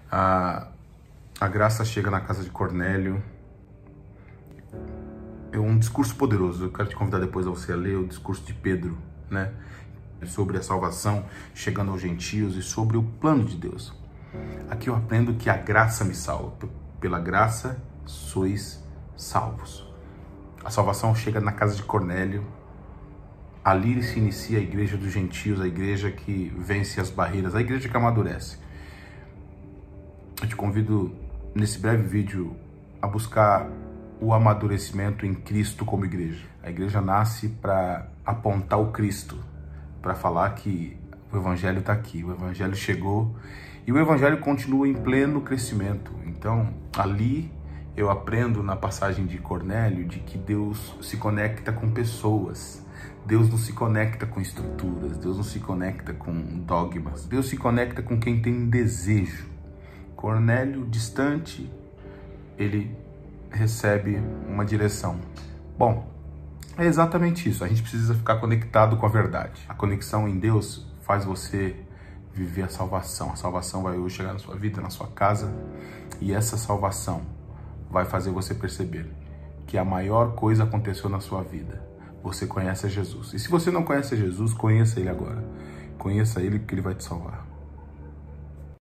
A graça chega na casa de Cornélio. É um discurso poderoso. Eu quero te convidar depois a você ler o discurso de Pedro, né? Sobre a salvação chegando aos gentios e sobre o plano de Deus. Aqui eu aprendo que a graça me salva. Pela graça sois salvos. A salvação chega na casa de Cornélio. Ali se inicia a igreja dos gentios, a igreja que vence as barreiras, a igreja que amadurece. Eu te convido nesse breve vídeo a buscar o amadurecimento em Cristo como igreja. A igreja nasce para apontar o Cristo, para falar que o Evangelho está aqui, o Evangelho chegou e o Evangelho continua em pleno crescimento. Então, ali eu aprendo na passagem de Cornélio de que Deus se conecta com pessoas. Deus não se conecta com estruturas, Deus não se conecta com dogmas, Deus se conecta com quem tem desejo. Cornélio, distante, ele recebe uma direção. Bom, é exatamente isso. A gente precisa ficar conectado com a verdade. A conexão em Deus faz você viver a salvação. A salvação vai hoje chegar na sua vida, na sua casa, e essa salvação vai fazer você perceber que a maior coisa aconteceu na sua vida. Você conhece a Jesus. E se você não conhece a Jesus, conheça Ele agora. Conheça Ele, porque Ele vai te salvar.